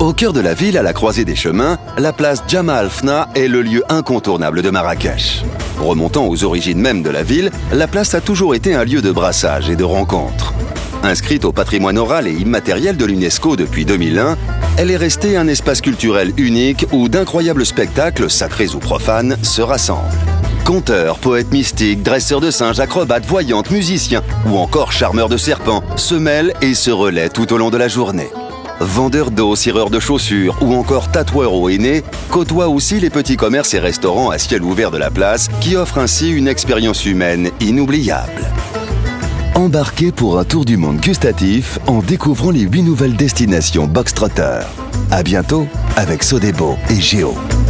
Au cœur de la ville, à la croisée des chemins, la place Jemaa el-Fna est le lieu incontournable de Marrakech. Remontant aux origines même de la ville, la place a toujours été un lieu de brassage et de rencontres. Inscrite au patrimoine oral et immatériel de l'UNESCO depuis 2001, elle est restée un espace culturel unique où d'incroyables spectacles, sacrés ou profanes, se rassemblent. Conteurs, poètes mystiques, dresseurs de singes, acrobates, voyantes, musiciens ou encore charmeurs de serpents se mêlent et se relaient tout au long de la journée. Vendeurs d'eau, cireurs de chaussures ou encore tatoueurs au henné côtoient aussi les petits commerces et restaurants à ciel ouvert de la place qui offrent ainsi une expérience humaine inoubliable. Embarquez pour un tour du monde gustatif en découvrant les 8 nouvelles destinations Box Trotter. À bientôt avec Sodebo et Géo.